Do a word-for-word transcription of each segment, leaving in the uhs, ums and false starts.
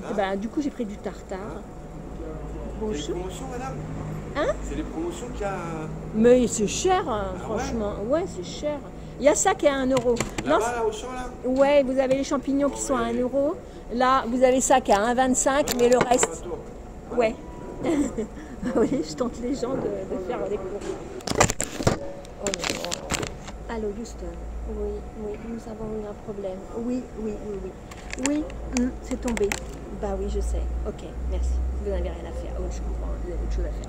Et ben, du coup, j'ai pris du tartare. Bonjour. C'est les promotions, madame? Hein? C'est les promotions qu'il y a. Mais c'est cher, hein, ah franchement. Ouais, ouais c'est cher. Il y a ça qui est à un euro. Là-bas, là, au champ, là? Ouais, vous avez les champignons qui sont à un euro. Là, vous avez ça qui est à un vingt-cinq, mais le reste. Ouais. Oui, je tente les gens de, de faire des cours. Oh, oh. Allô, Houston. Oui, oui, nous avons eu un problème. Oui, oui, oui, oui. Oui, mm, c'est tombé. Bah oui, je sais. Ok, merci. Vous n'avez rien à faire. Oh, je comprends. Vous avez autre chose à faire.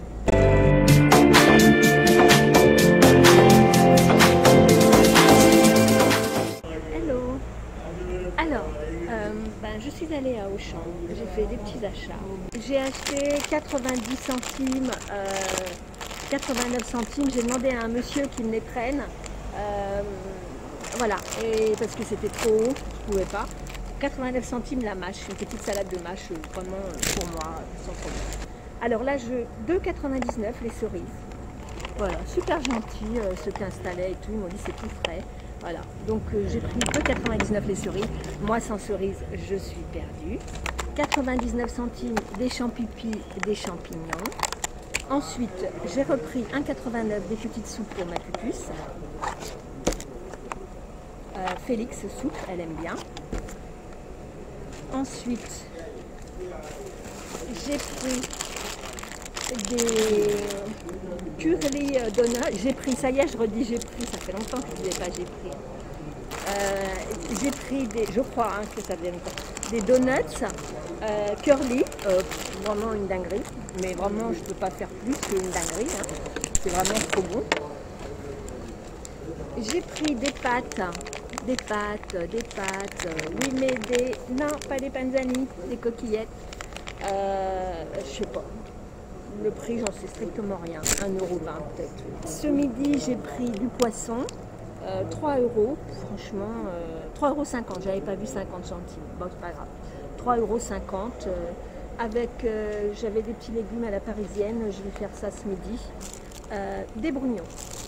Hello. Alors, euh, ben, je suis allée à Auchan. J'ai fait des petits achats. J'ai acheté quatre-vingt-dix centimes, euh, quatre-vingt-neuf centimes. J'ai demandé à un monsieur qu'il me les prenne. Euh, voilà, et parce que c'était trop haut, je ne pouvais pas. quatre-vingt-neuf centimes la mâche, une petite salade de mâche, vraiment pour moi, sans problème. Alors là, je deux quatre-vingt-dix-neuf les cerises. Voilà, super gentil, euh, ceux qui installaient et tout, ils m'ont dit c'est tout frais. Voilà, donc euh, j'ai pris deux quatre-vingt-dix-neuf les cerises. Moi, sans cerises, je suis perdue. quatre-vingt-dix-neuf centimes des champignons, des champignons. Ensuite, j'ai repris un quatre-vingt-neuf des petites soupes pour ma pupusse. Euh, Félix soupe, elle aime bien. Ensuite, j'ai pris des curly donuts. J'ai pris, ça y est, je redis j'ai pris, ça fait longtemps que je ne disais pas j'ai pris. Euh, j'ai pris des, je crois hein, que ça vient de des donuts euh, curly, euh, vraiment une dinguerie, mais vraiment je ne peux pas faire plus qu'une dinguerie, hein. C'est vraiment trop bon. J'ai pris des pâtes, des pâtes, des pâtes, oui mais des, non pas des panzani, des coquillettes, euh, je sais pas. Le prix, j'en sais strictement rien, un euro vingt peut-être. Ce midi, j'ai pris du poisson, euh, trois euros, franchement, euh, trois euros cinquante, j'avais pas vu cinquante centimes, bon c'est pas grave. trois euros cinquante, euh, avec, euh, j'avais des petits légumes à la parisienne, je vais faire ça ce midi. Euh, des brugnons.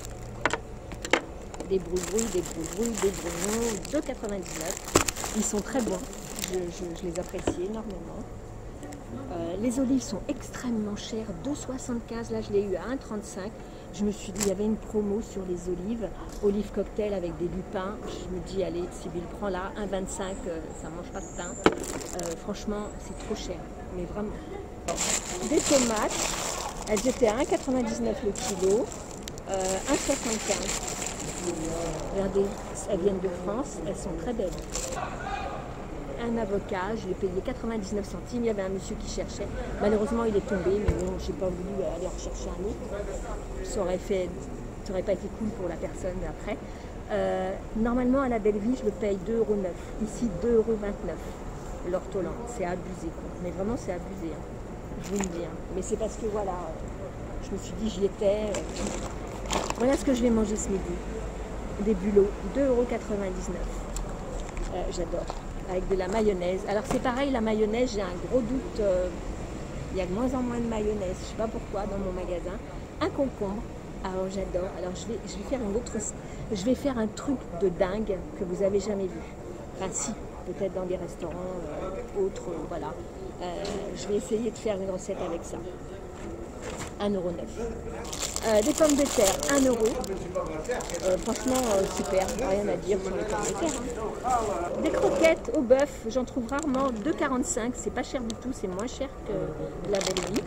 Des brouilles-brouilles, des brouilles-brouilles, des brugnons, deux quatre-vingt-dix-neuf. Ils sont très bons, je, je, je les apprécie énormément. Euh, les olives sont extrêmement chères, deux soixante-quinze, là je l'ai eu à un trente-cinq. Je me suis dit, il y avait une promo sur les olives, olives cocktail avec des lupins. Je me dis, allez, Sybille, prends là, un vingt-cinq, euh, ça ne mange pas de pain. Euh, franchement, c'est trop cher, mais vraiment. Des tomates, elles étaient à un quatre-vingt-dix-neuf le kilo, euh, un soixante-quinze. Regardez, elles viennent de France, elles sont très belles. Un avocat, je l'ai payé quatre-vingt-dix-neuf centimes, il y avait un monsieur qui cherchait. Malheureusement, il est tombé, mais bon, j'ai pas voulu aller en chercher un autre. Ça aurait fait, ça aurait pas été cool pour la personne après. Euh, normalement, à la Belleville, je le paye deux euros neuf. Ici, deux euros vingt-neuf. L'ortolan, c'est abusé. Mais vraiment, c'est abusé. Hein. Je vous le dis. Hein. Mais c'est parce que, voilà, je me suis dit, j'y étais. Voilà ce que je vais manger ce midi. Des bulots, deux euros quatre-vingt-dix-neuf. Euh, J'adore. Avec de la mayonnaise. Alors c'est pareil, la mayonnaise, j'ai un gros doute. Euh, il y a de moins en moins de mayonnaise. Je ne sais pas pourquoi dans mon magasin. Un concombre. Alors j'adore. Alors je vais, je vais faire une autre. Je vais faire un truc de dingue que vous avez jamais vu. Enfin si, peut-être dans des restaurants euh, autres. Euh, voilà. Euh, je vais essayer de faire une recette avec ça. un euro neuf. Euh, des pommes de terre, un euro. Euh, franchement, euh, super, rien à dire sur les pommes de terre. Hein. Des croquettes au bœuf, j'en trouve rarement, deux quarante-cinq, c'est pas cher du tout, c'est moins cher que la Belleville.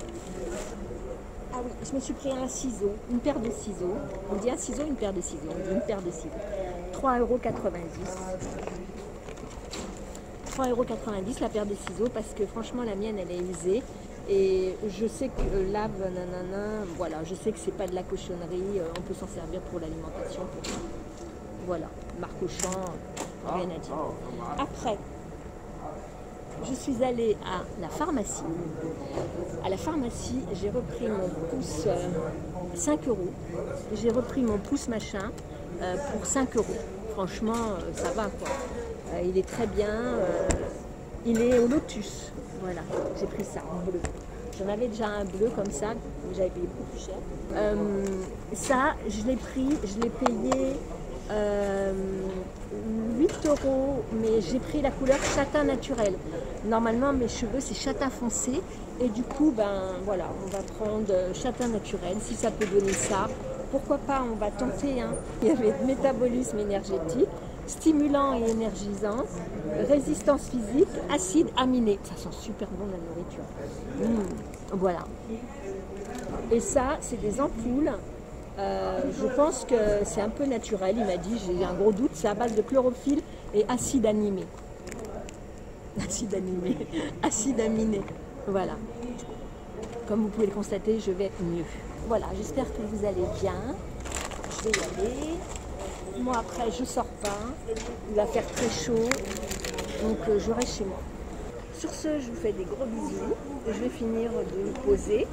Ah oui, je me suis pris un ciseau, une paire de ciseaux. On dit un ciseau, une paire de ciseaux, on dit une paire de ciseaux. trois euros quatre-vingt-dix. trois euros quatre-vingt-dix la paire de ciseaux parce que franchement la mienne elle est usée. Et je sais que euh, lave, nanana, voilà, je sais que c'est pas de la cochonnerie, euh, on peut s'en servir pour l'alimentation. Pour... Voilà, marque Auchan, rien à dire. Après, je suis allée à la pharmacie. À la pharmacie, j'ai repris mon pouce euh, cinq euros. J'ai repris mon pouce machin euh, pour cinq euros. Franchement, euh, ça va quoi. Euh, il est très bien. Euh, il est au lotus. Voilà, j'ai pris ça en bleu. J'en avais déjà un bleu comme ça, mais j'avais payé beaucoup plus cher. Euh, ça, je l'ai pris, je l'ai payé Euh, huit euros, mais j'ai pris la couleur châtain naturel. Normalement, mes cheveux, c'est châtain foncé. Et du coup, ben voilà, on va prendre châtain naturel. Si ça peut donner ça, pourquoi pas, on va tenter. Hein. Il y avait métabolisme énergétique, stimulant et énergisant, résistance physique, acide aminé. Ça sent super bon la nourriture. Mmh, voilà. Et ça, c'est des ampoules. Euh, je pense que c'est un peu naturel. Il m'a dit, j'ai un gros doute, c'est à base de chlorophylle et acide aminé. Acide animé, acide aminé. Voilà. Comme vous pouvez le constater, je vais être mieux. Voilà, j'espère que vous allez bien. Je vais y aller. Moi, après, je sors pas. Il va faire très chaud. Donc, euh, je reste chez moi. Sur ce, je vous fais des gros bisous. Je vais finir de me poser.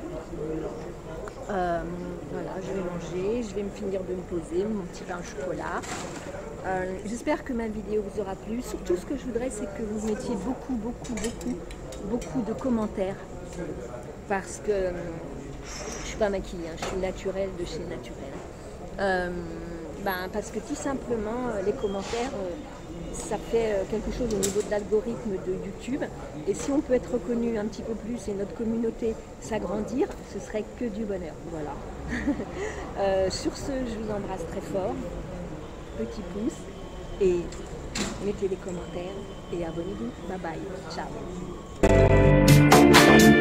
Euh, voilà, je vais manger. Je vais me finir de me poser. Mon petit pain au chocolat. Euh, J'espère que ma vidéo vous aura plu. Surtout, ce que je voudrais, c'est que vous mettiez beaucoup, beaucoup, beaucoup, beaucoup de commentaires. Parce que euh, je ne suis pas maquillée, hein, je suis naturelle de chez Naturel. Euh, ben, parce que tout simplement, les commentaires, euh, ça fait quelque chose au niveau de l'algorithme de YouTube. Et si on peut être reconnu un petit peu plus et notre communauté s'agrandir, ce serait que du bonheur. Voilà. euh, sur ce, je vous embrasse très fort. Petit pouce et mettez des commentaires et abonnez-vous. Bye bye. Ciao.